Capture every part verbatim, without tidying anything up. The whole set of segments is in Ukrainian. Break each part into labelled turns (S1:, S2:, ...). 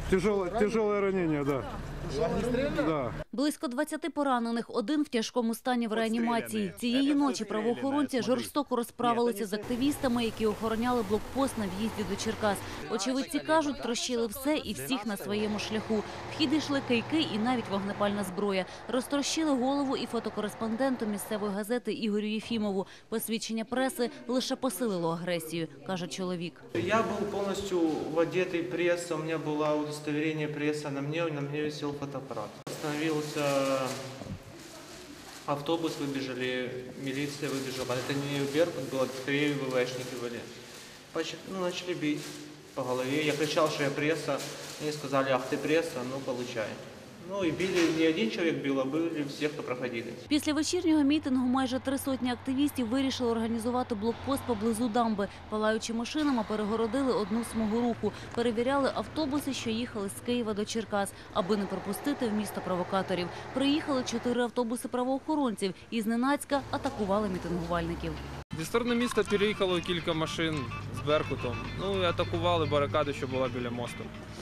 S1: Тяжелое, тяжелое ранение, да. Да.
S2: Близько двадцяти поранених, один в тяжкому стані в реанімації. Цієї ночі правоохоронці жорстоко розправилися з активістами, які охороняли блокпост на в'їзді до Черкас. Очевидці кажуть, трощили все і всіх на своєму шляху. В хід йшли кийки і навіть вогнепальна зброя. Розтрощили голову і фотокореспонденту місцевої газети Ігорю Єфімову. Посвідчення преси лише посилило агресію, каже чоловік.
S3: Я був повністю одетий пресом, у мене було удостоверення преси на мені, на мені висів фотоаппарат. Остановился автобус, выбежали, милиция выбежала. Это не Беркут был, скорее ВВшники были. Ну, начали бить по голове. Я кричал, что я пресса. Они сказали, ах ты пресса, ну получай. Ну і били, не один чоловік бив, а били всі, хто проходили.
S2: Після вечірнього мітингу майже три сотні активістів вирішили організувати блокпост поблизу дамби. Палаючи машинами, перегородили одну смугу руху. Перевіряли автобуси, що їхали з Києва до Черкас, аби не пропустити в місто провокаторів. Приїхали чотири автобуси правоохоронців і зненацька атакували мітингувальників.
S4: Зі сторони міста переїхало кілька машин з Беркутом. Ну і атакували барикаду, що була біля мосту.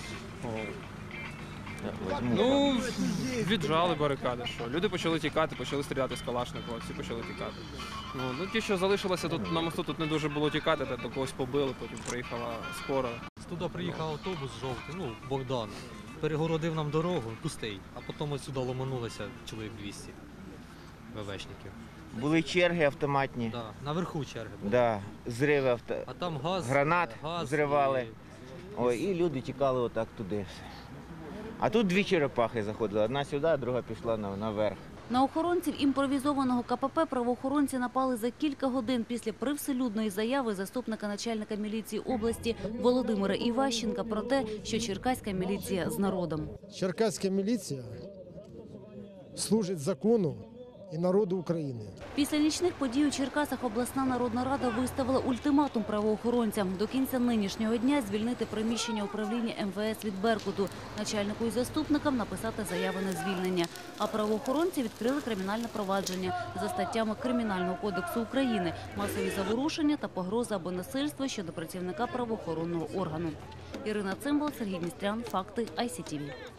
S4: Ну, віджали барикади, що люди почали тікати, почали стріляти з Калашникова, всі почали тікати. Ну, ну ті, що залишилося тут на мосту, тут не дуже було тікати, то когось побили, потім приїхала скора.
S5: Туди приїхав автобус жовтий, ну, Богдан, перегородив нам дорогу, пустий, а потім ось сюди ломанулося чоловік двісті ВВшників.
S6: Були черги автоматні.
S5: Да, наверху черги були.
S6: Да, зриви авто...
S5: А там газ,
S6: гранат
S5: газ
S6: зривали.
S5: І...
S6: Ой, і люди тікали отак туди. А тут дві черепахи заходили. Одна сюди, а друга пішла наверх.
S2: На охоронців імпровізованого КПП правоохоронці напали за кілька годин після привселюдної заяви заступника начальника міліції області Володимира Іващенка про те, що черкаська міліція з народом.
S7: Черкаська міліція служить закону і народу України.
S2: Після нічних подій у Черкасах обласна народна рада виставила ультиматум правоохоронцям до кінця нинішнього дня звільнити приміщення управління ем ве ес від Беркуту, начальнику і заступникам написати заяви на звільнення. А правоохоронці відкрили кримінальне провадження за статтями Кримінального кодексу України, масові заворушення та погроза або насильство щодо працівника правоохоронного органу. Ірина Цимбал, Сергій Містрян, Факти, ай сі ті ві.